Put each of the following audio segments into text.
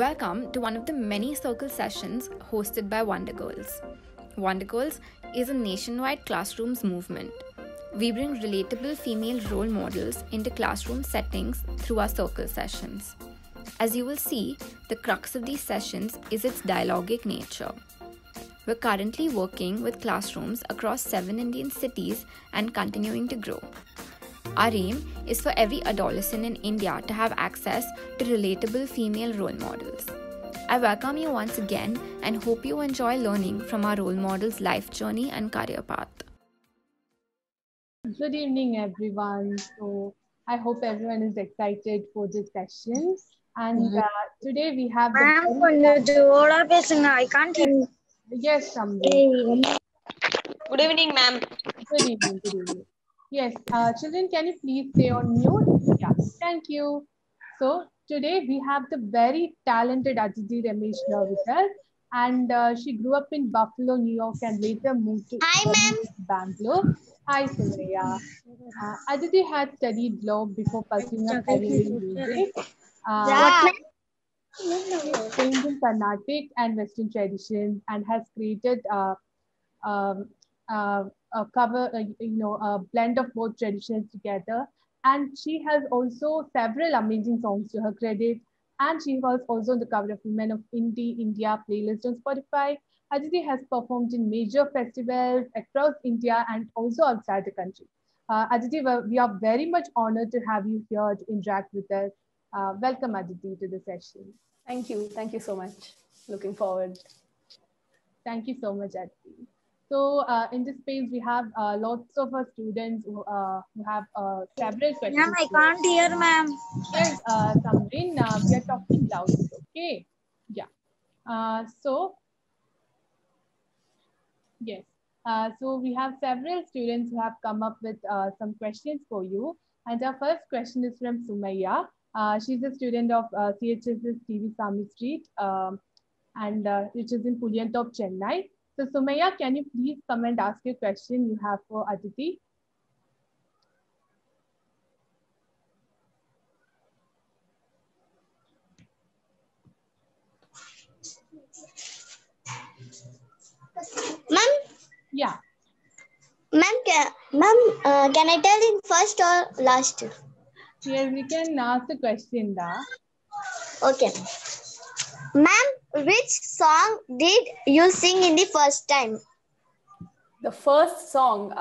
Welcome to one of the many circle sessions hosted by Wonder Girls. Wonder Girls is a nationwide classrooms movement. We bring relatable female role models into classroom settings through our circle sessions. As you will see, the crux of these sessions is its dialogic nature. We're currently working with classrooms across 7 Indian cities and continuing to grow. Our aim is for every adolescent in India to have access to relatable female role models. I welcome you once again and hope you enjoy learning from our role models' life journey and career path. Good evening, everyone. So I hope everyone is excited for this session. And today we have I can't hear. Yes, Samri. Good evening, ma'am. Good evening. Good evening. Yes, children, can you please stay on mute? Yeah, thank you. So today we have the very talented Aditi Ramesh here with us. And she grew up in Buffalo, New York, and later moved to Bangalore. Hi, Sumaya. Aditi had studied law before pursuing a career in music. Trained in Carnatic and Western traditions and has created um, a cover, a blend of both traditions together. And she has also several amazing songs to her credit. And she was also on the cover of Women of Indie India playlist on Spotify. Aditi has performed in major festivals across India and also outside the country. Aditi, we are very much honored to have you here to interact with us. Welcome, Aditi, to the session. Thank you. Thank you so much. Looking forward. Thank you so much, Aditi. So in this space, we have lots of students who have several questions. Ma'am, I can't hear, ma'am. Yes, Samrin, we are talking loudly, okay? Yeah. Yes. So we have several students who have come up with some questions for you. And our first question is from Sumaya. She's a student of CHSS TV Sami Street, which is in Puliyantop, Chennai. So Sumaya, can you please come and ask your question you have for Aditi? Ma'am? Yeah. Ma'am, can I tell in first or last? Yes, we can ask the question. Okay. Ma'am, which song did you sing in the first time? The first song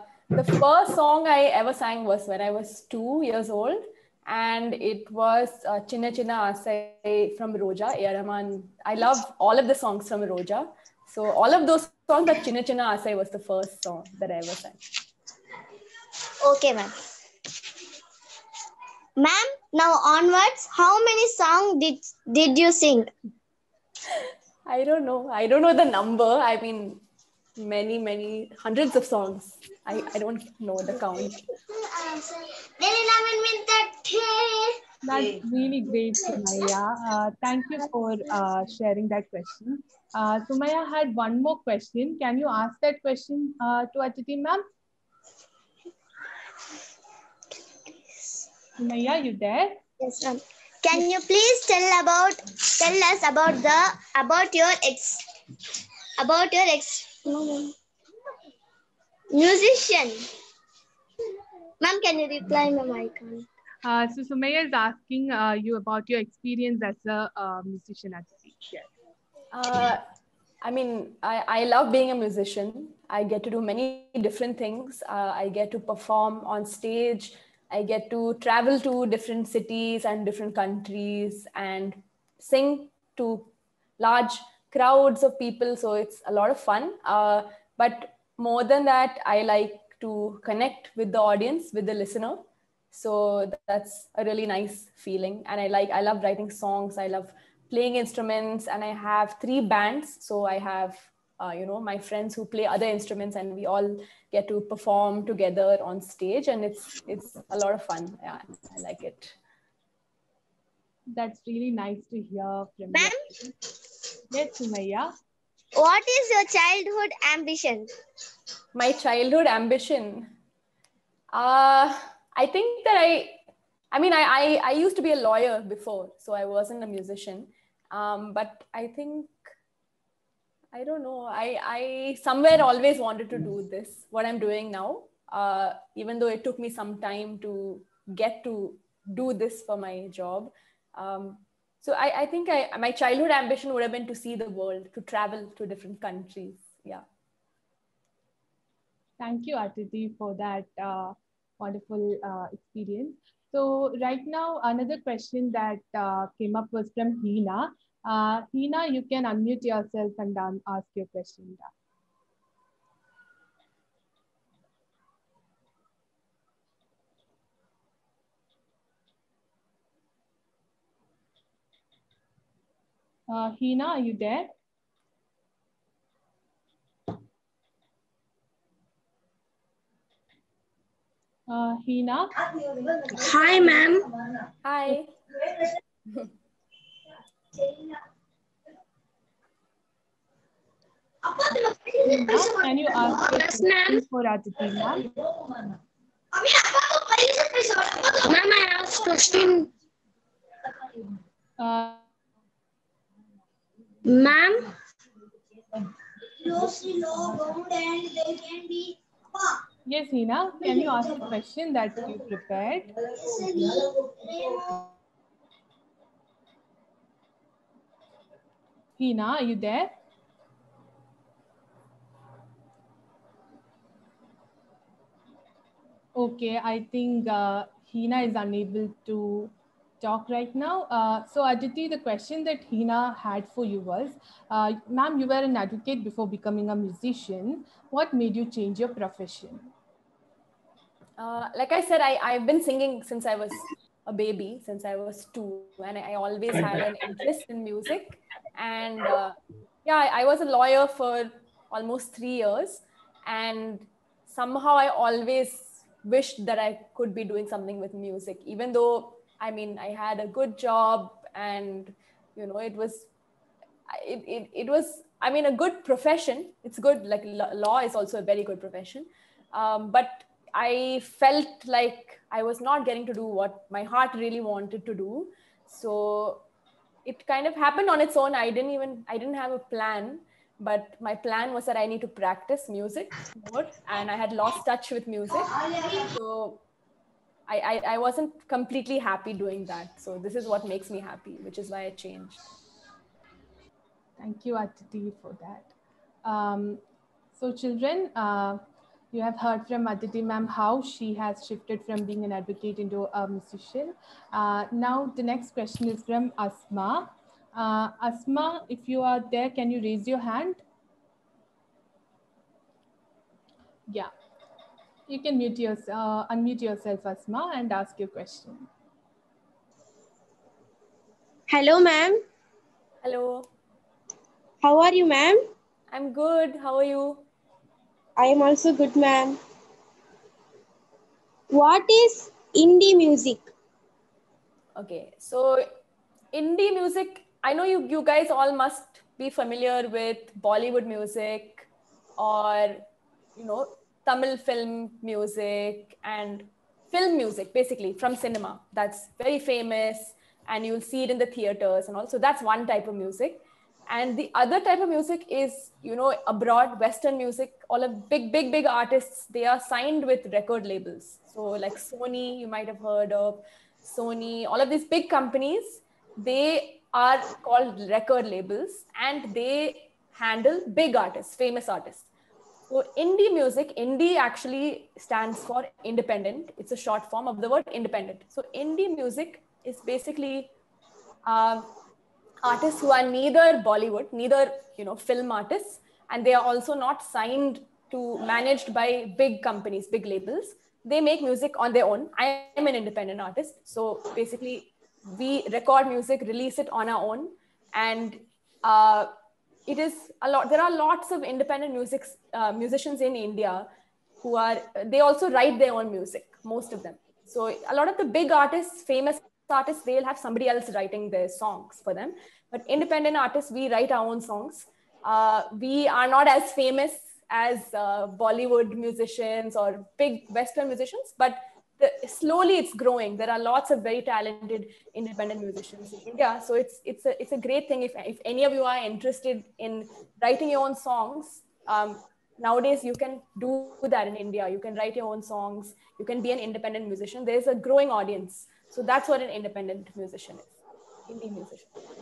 I ever sang was when I was 2 years old. And it was Chinna Chinna Asai from Roja, A.R. Rahman. I love all of the songs from Roja. So all of those songs, but Chinna Chinna Asai was the first song that I ever sang. Okay, ma'am. Ma'am, now onwards, how many songs did you sing? I don't know. I don't know the number. I mean, many, hundreds of songs. I don't know the count. That's really great, Sumaya. Thank you for sharing that question. Sumaya had one more question. Can you ask that question to Aditi, ma'am? Sumaya, you there? Yes, ma'am. Can you please tell us about your musician? Ma'am, can you reply, ma'am? I can't. So Sumaya is asking you about your experience as a musician, Aditi. Yes. I mean, I love being a musician. I get to do many different things. I get to perform on stage. I get to travel to different cities and different countries and sing to large crowds of people. So it's a lot of fun. But more than that, I like to connect with the audience, with the listener. So that's a really nice feeling. And I love writing songs. I love playing instruments, and I have 3 bands. So I have, my friends who play other instruments, and we all get to perform together on stage, and it's a lot of fun. Yeah, I like it. That's really nice to hear from Ma'am? you. Yes, Sumaya. What is your childhood ambition? My childhood ambition? I think that I used to be a lawyer before, so I wasn't a musician. But I think, I don't know, I somewhere always wanted to do this, what I'm doing now, even though it took me some time to get to do this for my job. So I think my childhood ambition would have been to see the world, to travel to different countries. Yeah. Thank you, Aditi, for that wonderful experience. So right now, another question that came up was from Hina. Hina, you can unmute yourself and ask your question. Hina, are you there? Hina? Hi, ma'am. Hi. Hina, can you ask your question for Aditi, ma'am? Ma'am, I asked question. Ma'am. Yes, Hina, can you ask the question that you prepared? Hina, are you there? Okay, I think Hina is unable to talk right now. So Aditi, the question that Hina had for you was, ma'am, you were an advocate before becoming a musician. What made you change your profession? Like I said, I've been singing since I was a baby, since I was 2, and I always had an interest in music. And yeah, I was a lawyer for almost 3 years, and somehow I always wished that I could be doing something with music, even though, I mean, I had a good job, and it was I mean, a good profession. It's good, like law is also a very good profession, but I felt like I was not getting to do what my heart really wanted to do. So it kind of happened on its own. I didn't have a plan, but my plan was that I need to practice music more, and I had lost touch with music. So I wasn't completely happy doing that. So this is what makes me happy, which is why I changed. Thank you, Aditi, for that. So children, you have heard from Aditi ma'am how she has shifted from being an advocate into a musician. Now the next question is from Asma. Asma, if you are there, can you raise your hand? Yeah, you can unmute yourself, Asma, and ask your question. Hello, ma'am. Hello. How are you, ma'am? I'm good. How are you? I am also good, ma'am. What is indie music? Okay, so indie music, I know you guys all must be familiar with Bollywood music, or Tamil film music and film music, basically from cinema. That's very famous, and you'll see it in the theaters and all. So that's one type of music. And the other type of music is, abroad, Western music. All of big artists, they are signed with record labels. So like Sony, you might have heard of Sony, all of these big companies, they are called record labels, and they handle big artists, famous artists. So indie music, indie actually stands for independent. It's a short form of the word independent. So indie music is basically artists who are neither Bollywood, neither film artists, and they are also not signed to managed by big companies, big labels. They make music on their own. I am an independent artist, so basically we record music, release it on our own, and it is a lot. There are lots of independent musicians in India they also write their own music, most of them. So a lot of the big artists, famous artists, they'll have somebody else writing their songs for them. But independent artists, we write our own songs. We are not as famous as Bollywood musicians or big Western musicians, but slowly it's growing. There are lots of very talented independent musicians in India. So it's a great thing if any of you are interested in writing your own songs. Nowadays, you can do that in India. You can write your own songs. You can be an independent musician. There's a growing audience. So that's what an independent musician is, indie musician.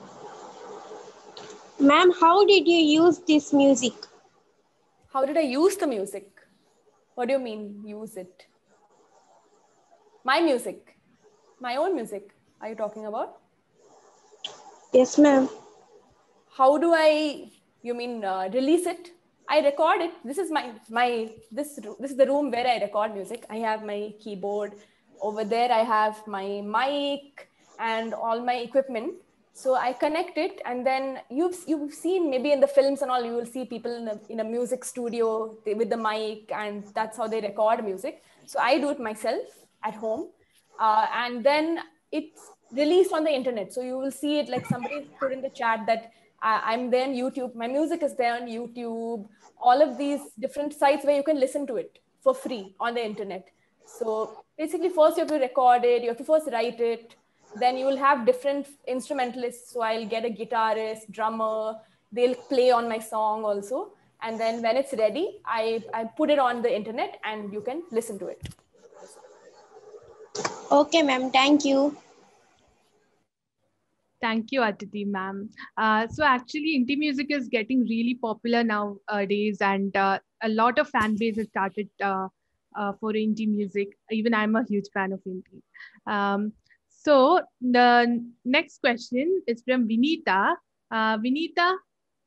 Ma'am, how did you use this music? How did I use the music? What do you mean, use it? My music, my own music, are you talking about? Yes, ma'am. How do I, you mean release it? I record it. This is this is the room where I record music. I have my keyboard. Over there, I have my mic and all my equipment. So I connect it, and then you've seen maybe in the films and all, you will see people in a music studio with the mic, and that's how they record music. So I do it myself at home, and then it's released on the internet. So you will see it, like somebody put in the chat that I'm there on YouTube. My music is there on YouTube. All of these different sites where you can listen to it for free on the internet. So basically, first you have to record it. You have to first write it. Then you will have different instrumentalists. So I'll get a guitarist, drummer. They'll play on my song also. And then when it's ready, I put it on the internet and you can listen to it. Okay, ma'am. Thank you. Thank you, Aditi, ma'am. So actually, indie music is getting really popular nowadays, and a lot of fan base has started for indie music. Even I'm a huge fan of indie. So the next question is from Vinita. Vinita,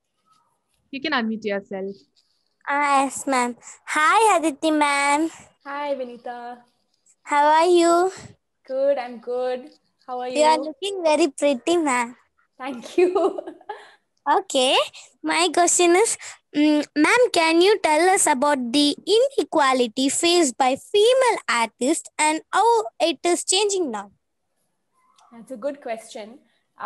you can unmute yourself. Yes, ma'am. Hi, Aditi, ma'am. Hi, Vinita. How are you? Good, I'm good. How are you? You are looking very pretty, ma'am. Thank you. Okay. My question is, ma'am, can you tell us about the inequality faced by female artists and how it is changing now? That's a good question.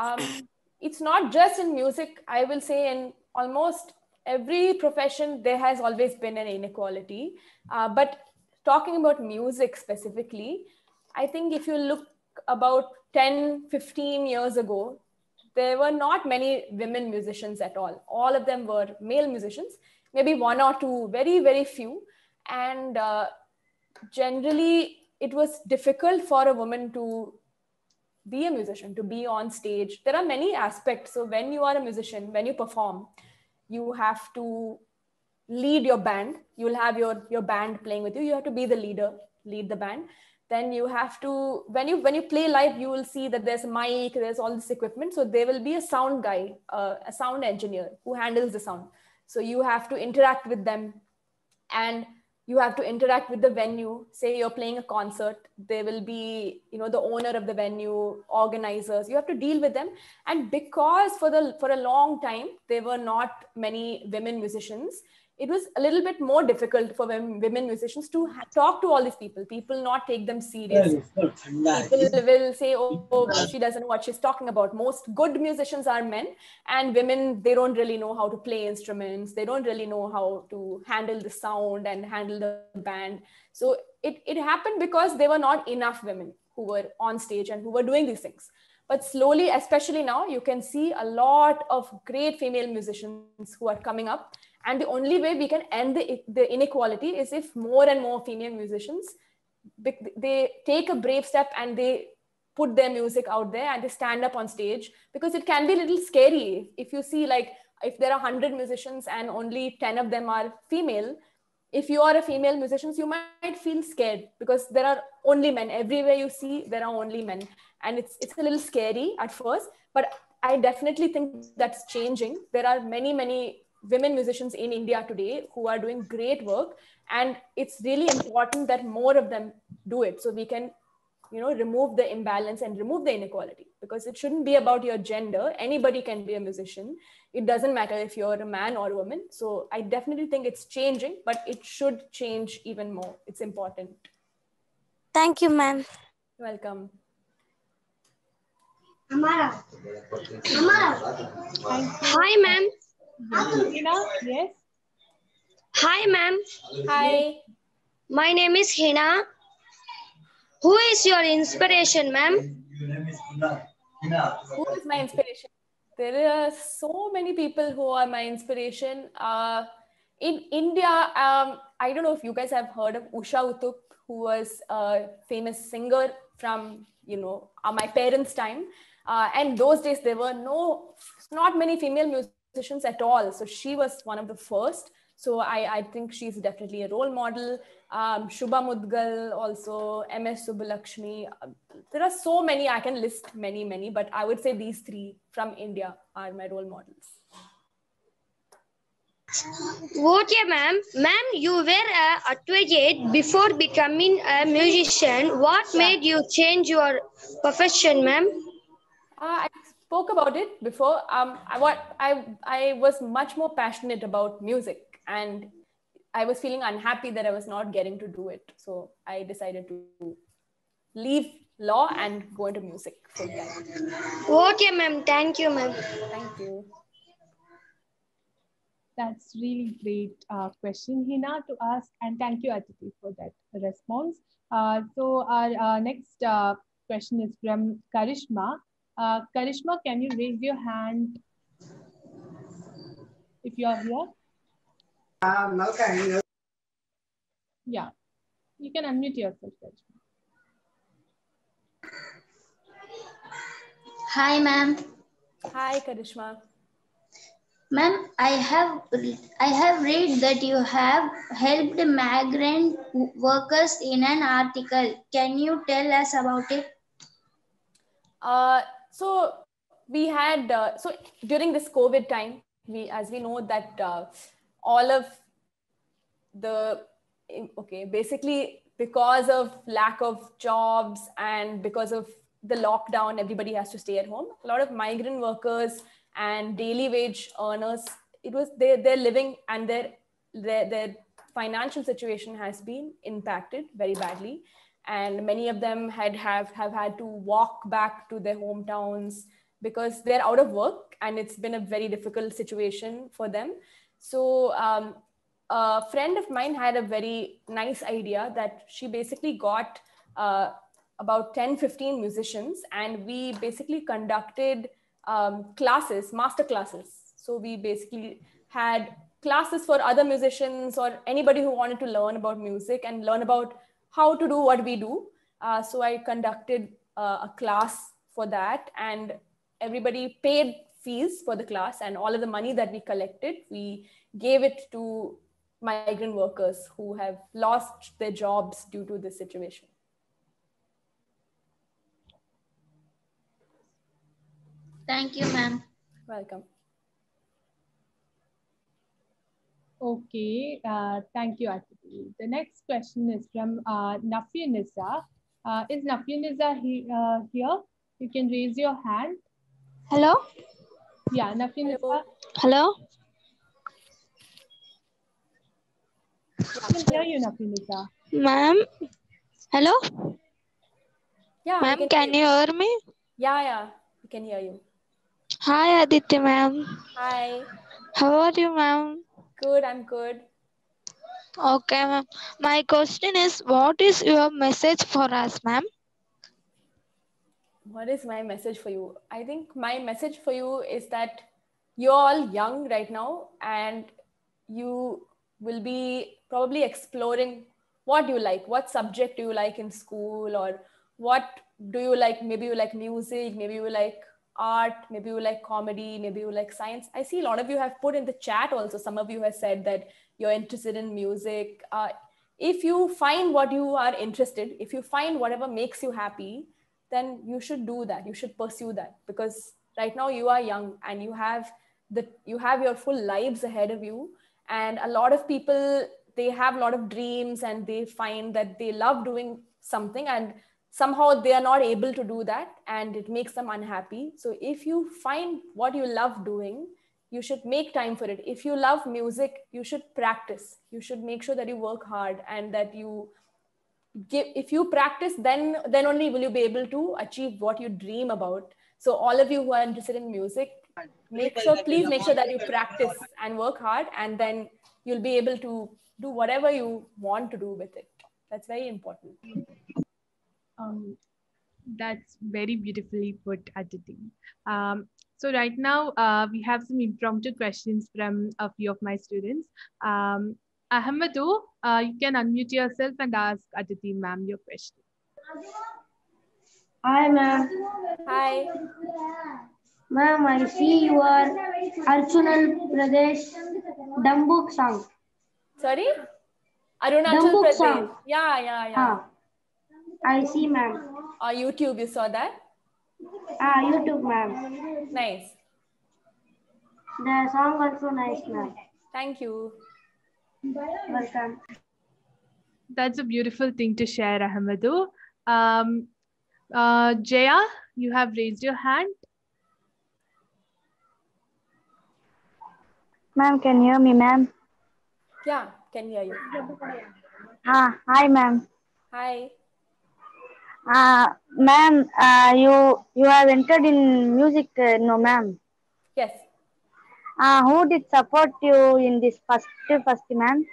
It's not just in music. I will say in almost every profession, there has always been an inequality. But talking about music specifically, I think if you look about 10, 15 years ago, there were not many women musicians at all. All of them were male musicians, maybe one or two, very, very few. And generally, it was difficult for a woman to be a musician, to be on stage. There are many aspects. So when you are a musician, when you perform, you have to lead your band. You'll have your band playing with you. You have to be the leader, lead the band. Then you have to, when you play live, you will see that there's a mic, there's all this equipment. So there will be a sound guy, a sound engineer who handles the sound. So you have to interact with them, and you have to interact with the venue. Say you're playing a concert, there will be, the owner of the venue, organizers. You have to deal with them. And because for a long time, there were not many women musicians, it was a little bit more difficult for women musicians to talk to all these people. People not take them serious. People will say, oh, she doesn't know what she's talking about. Most good musicians are men, and women, they don't really know how to play instruments. They don't really know how to handle the sound and handle the band. So it happened because there were not enough women who were on stage and who were doing these things. But slowly, especially now, you can see a lot of great female musicians who are coming up. And the only way we can end the inequality is if more and more female musicians, they take a brave step and they put their music out there and they stand up on stage, because it can be a little scary. If you see, like, if there are 100 musicians and only 10 of them are female, if you are a female musician, you might feel scared because there are only men. Everywhere you see, there are only men. And it's a little scary at first, but I definitely think that's changing. There are many, many women musicians in India today who are doing great work. And it's really important that more of them do it, so we can, remove the imbalance and remove the inequality, because it shouldn't be about your gender. Anybody can be a musician. It doesn't matter if you're a man or a woman. So I definitely think it's changing, but it should change even more. It's important. Thank you, ma'am. You're welcome. Amara. Hi, ma'am. Yes. Hi, ma'am. Hi. My name is Hina. Who is your inspiration, ma'am? Who is my inspiration? There are so many people who are my inspiration. In India, I don't know if you guys have heard of Usha Uttup, who was a famous singer from, my parents' time. And those days, there were not many female musicians at all. So she was one of the first. So I think she's definitely a role model. Shubha Mudgal, also MS Subbulakshmi. There are so many, I can list many, but I would say these three from India are my role models. Okay, ma'am. Ma'am, you were a advocate before becoming a musician. What made you change your profession, ma'am? I spoke about it before. I was much more passionate about music, and I was feeling unhappy that I was not getting to do it. So I decided to leave law and go into music full time. Okay, ma'am. Thank you, ma'am. Thank you. That's really great question, Hina, to ask. And thank you, Aditi, for that response. So our next question is from Karishma. Karishma, can you raise your hand if you are here? Yeah, you can unmute yourself, Karishma. Hi, ma'am. Hi, Karishma. Ma'am, I have read that you have helped migrant workers in an article. Can you tell us about it? So we had so during this COVID time, as we know that all of basically because of lack of jobs and because of the lockdown, everybody has to stay at home. A lot of migrant workers and daily wage earners, they're living, and their financial situation has been impacted very badly, and many of them have had to walk back to their hometowns because they're out of work, and it's been a very difficult situation for them. So a friend of mine had a very nice idea that she basically got about 10-15 musicians, and we basically conducted master classes. So we basically had classes for other musicians or anybody who wanted to learn about music and learn about how to do what we do. So I conducted a class for that, and everybody paid fees for the class, and all of the money that we collected, we gave it to migrant workers who have lost their jobs due to this situation. Thank you, ma'am. Welcome. Okay, thank you, Aditi. The next question is from Nafionisa. Is Nafionisa here? You can raise your hand. Hello? Yeah, Nafionisa. Hello? I can hear you, Nafionisa. Ma'am? Hello? Yeah, Ma'am, can you hear me? Yeah, we can hear you. Hi, Aditi, ma'am. Hi. How are you, ma'am? Good, I'm good. Okay, ma'am. My question is, what is your message for us, ma'am? What is my message for you? I think my message for you is that you're all young right now, and you will be probably exploring what you like, what subject do you like in school, or what do you like. Maybe you like music, maybe you like art, maybe you like comedy, maybe you like science. I see a lot of you have put in the chat also, some of you have said that you're interested in music. If you find what you are interested, if you find whatever makes you happy, then you should do that, you should pursue that, because right now you are young and you have your full lives ahead of you. And a lot of people, they have a lot of dreams, and they find that they love doing something, and somehow they are not able to do that, and it makes them unhappy. So if you find what you love doing, you should make time for it. If you love music, you should practice, you should make sure that you work hard, and that if you practice, then only will you be able to achieve what you dream about. So all of you who are interested in music, please make sure that you practice and work hard, and then you'll be able to do whatever you want to do with it. That's very important. That's very beautifully put, Aditi. So right now, we have some impromptu questions from a few of my students. Ahmadu, you can unmute yourself and ask Aditi ma'am your question. Hi, ma'am. Hi. Ma'am, I see your Arunachal Pradesh Dambuk song. Sorry? Arunachal Dambuk Pradesh. song. Yeah. I see, ma'am. On YouTube, you saw that? YouTube, ma'am. Nice. The song also nice, ma'am. Thank you. Welcome. That's a beautiful thing to share, Ahmadu. Jaya, you have raised your hand. Ma'am, can you hear me, ma'am? Yeah, can hear you. Hi, ma'am. Hi. Ma'am, you have entered in music, no, ma'am. Yes. Who did support you in this first, ma'am?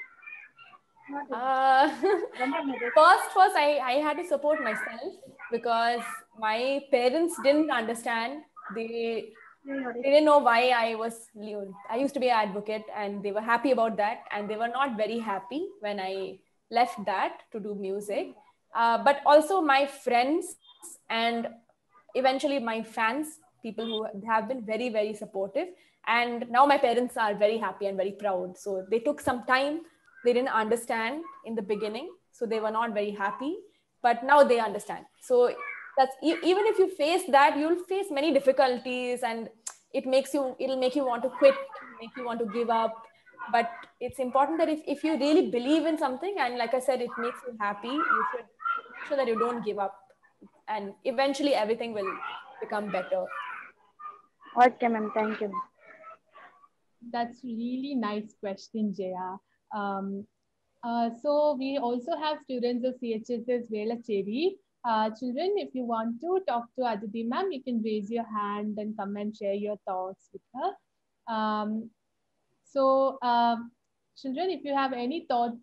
First, I had to support myself because my parents didn't understand. They didn't know why I used to be an advocate, and they were happy about that. And they were not very happy when I left that to do music. But also my friends and eventually my fans, people who have been very, very supportive. And now my parents are very happy and very proud. So they took some time. They didn't understand in the beginning. So they were not very happy, but now they understand. So that's, even if you face that, you'll face many difficulties, and it'll make you want to quit, make you want to give up. But it's important that if you really believe in something, and like I said, it makes you happy, you should make sure that you don't give up, and eventually everything will become better. Okay, ma'am. Thank you. That's really nice question, Jaya. So we also have students of CHSS Velachery. Children, if you want to talk to Aditi ma'am, you can raise your hand and come and share your thoughts with her. Children, if you have any thoughts,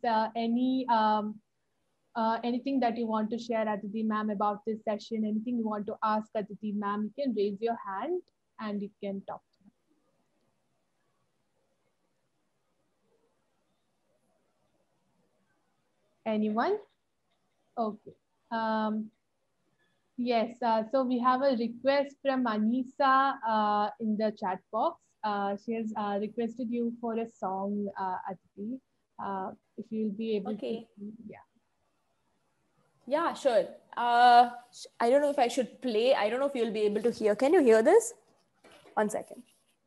anything that you want to share, Aditi ma'am, about this session, anything you want to ask Aditi ma'am, you can raise your hand and you can talk to her. Anyone? Okay. Yes, so we have a request from Anisa in the chat box. She has requested you for a song, Aditi. If you'll be able to, yeah. Yeah, sure. I don't know if I should play. I don't know if you'll be able to hear. Can you hear this? 1 second.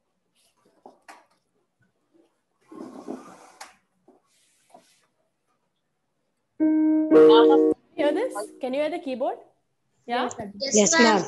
Hear this? Can you hear the keyboard? Yeah? Yes, ma'am.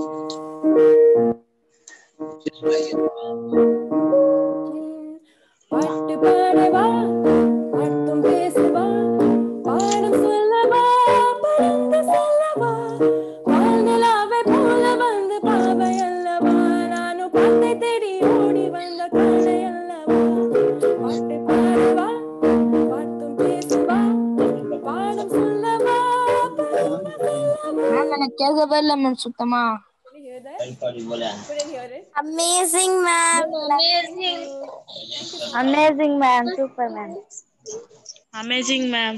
Can you hear that? Couldn't hear it. Amazing, ma'am. Amazing. Amazing, ma'am. Super, ma'am. Amazing, ma'am.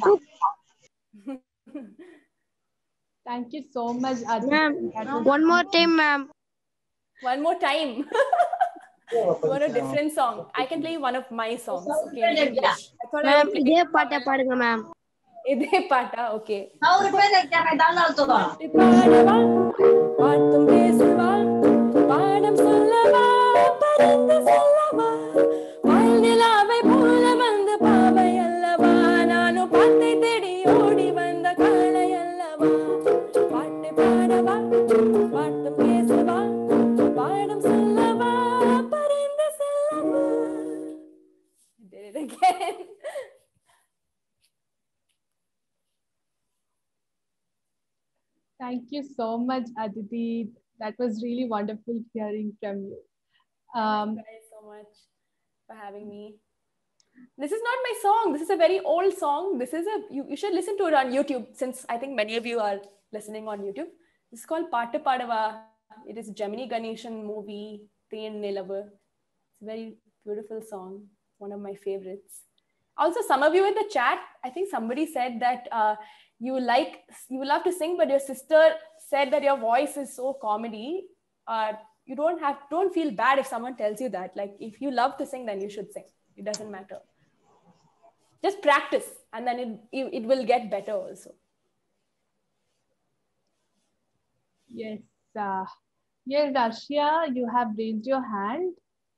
Thank you so much, Aditi. Ma'am, one more time, ma'am. One more time. You want a different song? I can play one of my songs. Okay, in English. I thought I Ma'am, would play இதே பாட்டை பாடுங்க ma'am. இதே பாட்டா? Okay. பாட்டும் பேசவா பாடம் சொல்லவா பறந்து செல்லவா பால் நிலாவை போல வந்து பாவை அல்லவா நானும் பாட்டை தேடி ஓடி வந்த காலை அல்லவா பாட்டு பாடவா பாட்டும் பேசவா பாடம் சொல்லவா பறந்து செல்லவா. Did it again. Thank you so much, Aditi. That was really wonderful hearing from you. Thank you guys so much for having me. This is not my song. This is a very old song. This is you should listen to it on YouTube, since I think many of you are listening on YouTube. It's called Paattu Padava. It is Gemini Ganeshan movie, Thin Nilavu. It's a very beautiful song, one of my favorites. Also, some of you in the chat, I think somebody said that you love to sing, but your sister said that your voice is so comedy. You don't feel bad if someone tells you that. Like, if you love to sing, then you should sing. It doesn't matter. Just practice, and then it will get better also. Yes. Yes, Arshia, you have raised your hand.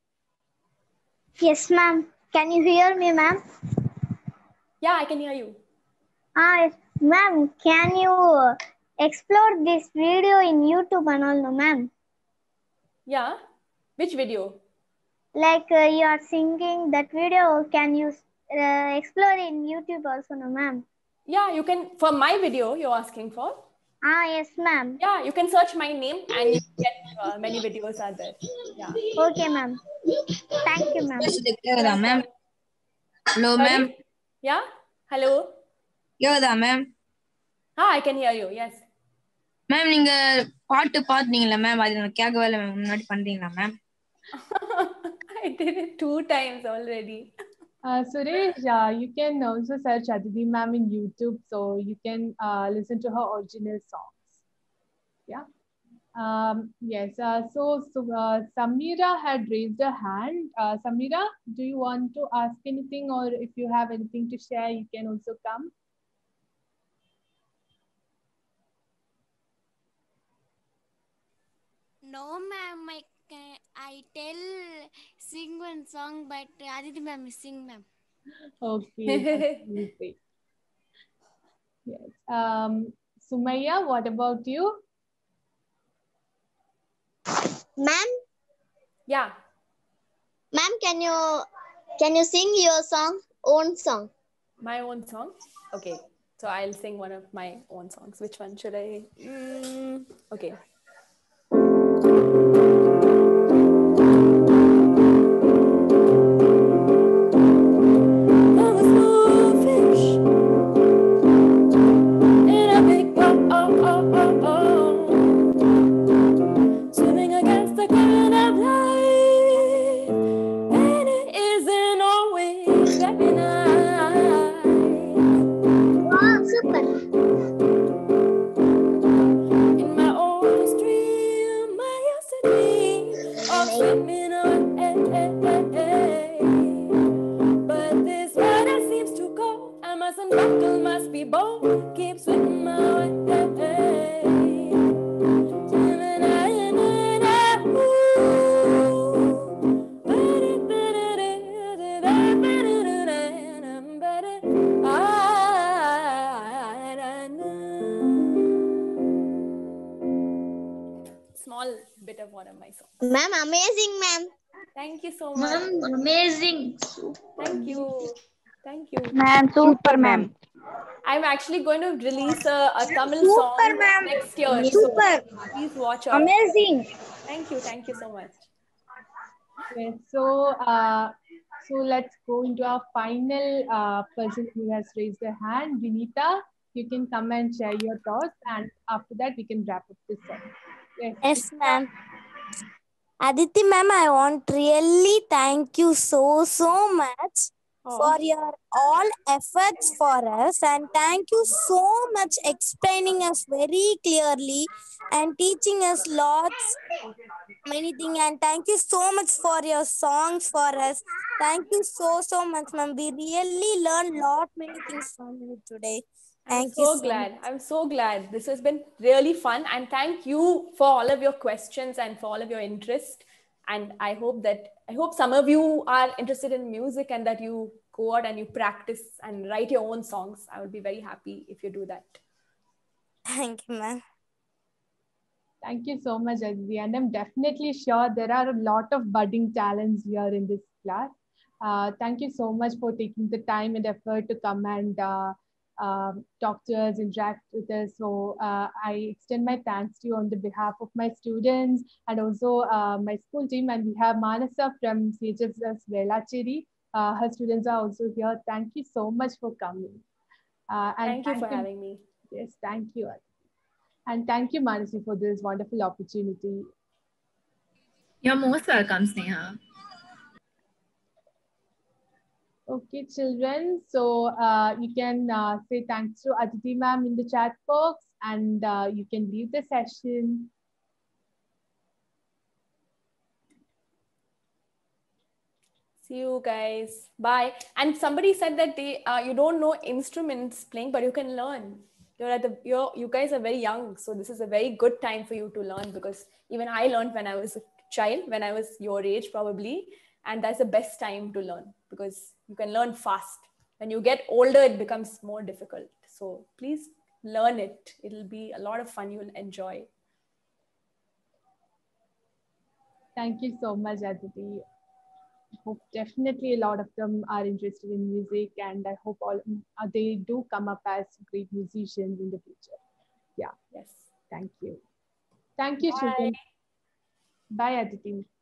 Yes, ma'am. Can you hear me, ma'am? Yeah, I can hear you. Yes. Ma'am, can you explore this video in YouTube and all, no, ma'am? Yeah. Which video? Like you are singing that video, can you explore in YouTube also, no, ma'am? Yeah, you can. For my video, you're asking for? Yes, ma'am. Yeah, you can search my name and you get many videos are there. Yeah. Okay, ma'am. Thank you, ma'am. ma'am. Hello, Sorry? ma'am. Yeah? Hello? ma'am. I can hear you. Yes. Ma'am, நீங்க பாட்டு பாடுனீங்கல ma'am, அது எனக்கு கேட்கவே இல்ல ma'am. முன்னாடி பண்றீங்களா ma'am? I did it 2 times already. Suresh, you can also search Aditi ma'am in YouTube, so you can listen to her original songs. Yeah. Yes. So Samira had raised her hand. Samira, do you want to ask anything, or if you have anything to share, you can also come. No, ma'am. I tell sing one song, but Aditi ma'am is sing, ma'am. Okay. Great. Yes. Sumaya, what about you? Ma'am? Yeah. Ma'am, can you sing your own song? My own song? Okay. So I'll sing one of my own songs. Which one should I? Okay. I'm a small fish in a big swimming against the current of life, and it isn't always very nice. Wow, super. In my own stream, I used to dream of swimming away, but this water seems too cold. I mustn't buckle, must be bold. Keep swimming my way. Small bit of one of my songs. Ma'am, amazing, ma'am. Thank you so much. Ma'am, amazing. Thank you. Thank you. Ma'am, super, ma'am. I'm actually going to release a Tamil Super, song ma'am. next year. Super. So please watch out. Amazing. Thank you. Thank you so much. Yes. So let's go into our final person who has raised their hand. Vinita, you can come and share your thoughts, and after that we can wrap up this session. Yes, ma'am. Aditi ma'am, I want really thank you so much for your all efforts for us, and thank you so much explaining us very clearly and teaching us lots many things, and thank you so much for your songs for us. Thank you so much, ma'am. We really learned many things from you today. I'm so glad. I'm so glad. This has been really fun, and thank you for all of your questions and for all of your interest. And I hope some of you are interested in music and that you go out and you practice and write your own songs. I would be very happy if you do that. Thank you, ma'am. Thank you so much, Aditi. And I'm definitely sure there are a lot of budding talents here in this class. Thank you so much for taking the time and effort to come and talk to us, interact with us. So I extend my thanks to you on the behalf of my students and also my school team. And we have Manasa from CHSS Velacheri. Her students are also here. Thank you so much for coming. Thank you for having me. Yes, thank you. And thank you, Manasi, for this wonderful opportunity. You're most welcome, Sneha. Okay, children. So you can say thanks to Aditi ma'am in the chat box, and you can leave the session. See you guys. Bye. And somebody said that they you don't know instruments playing, but you can learn. You guys are very young, so this is a very good time for you to learn, because even I learned when I was a child, when I was your age probably, and that's the best time to learn because you can learn fast. When you get older, it becomes more difficult. So please learn it. It'll be a lot of fun. You'll enjoy. Thank you so much, Aditi. I hope definitely a lot of them are interested in music, and I hope all they do come up as great musicians in the future. Yeah. Yes. Thank you. Thank you, children. Bye, Aditi.